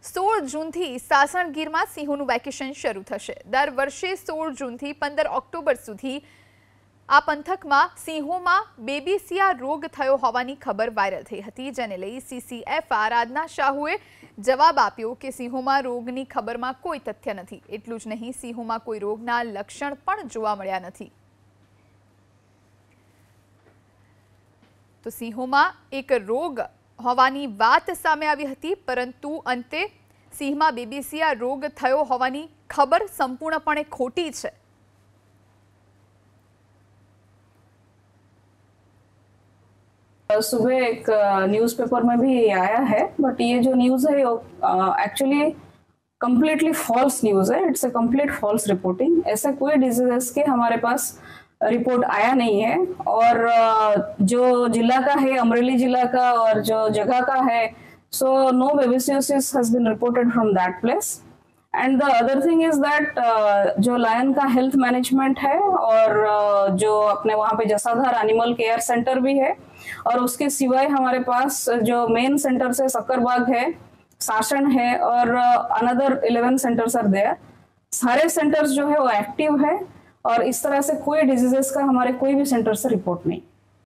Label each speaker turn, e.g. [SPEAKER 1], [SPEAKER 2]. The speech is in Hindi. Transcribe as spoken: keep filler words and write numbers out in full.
[SPEAKER 1] સોળ જૂનથી સાસણગીરમાં સિંહોનું વેકેશન શરૂ થશે। દર વર્ષે સોળ જૂનથી પંદર ઓક્ટોબર સુધી આ પંથકમાં સિંહોમાં બેબીસિયા રોગ થયો હોવાની ખબર વાયરલ થઈ હતી, જેને લઈ સીસીએફ આરાધના શાહુએ જવાબ આપ્યો કે સિંહોમાં રોગની ખબરમાં કોઈ તથ્ય નથી। એટલું જ નહીં, સિંહોમાં કોઈ રોગના લક્ષણ પણ જોવા મળ્યા નથી। તો સિંહોમાં એક રોગ હોવાની વાત સામે આવી હતી, પરંતુ અંતે સિંહમાં બેબીસિયા રોગ થયો હોવાની ખબર સંપૂર્ણપણે ખોટી છે।
[SPEAKER 2] सुबह एक न्यूज़पेपर में भी आया है, बट ये जो न्यूज़ है एक्चुअली कम्प्लीटली फॉल्स न्यूज़ है। It's a complete false reporting. ऐसा कोई डिजीजेस के हमारे पास रिपोर्ट आया नहीं है। और जो जिला का है, अमरेली जिला का, और जो जगह का है, so no babesiosis has been reported from that place. And the other thing is that जो लायन का हेल्थ मैनेजमेंट है, और uh, जो अपने वहाँ पे जसाधार एनिमल केयर सेंटर भी है, और उसके सिवाय हमारे पास जो मेन सेंटर्स है, सक्करबाग है, सासन है, और another eleven centres are there. सारे सेंटर्स जो है वो एक्टिव है, और इस तरह से कोई डिजीजेस का हमारे कोई भी सेंटर से रिपोर्ट नहीं।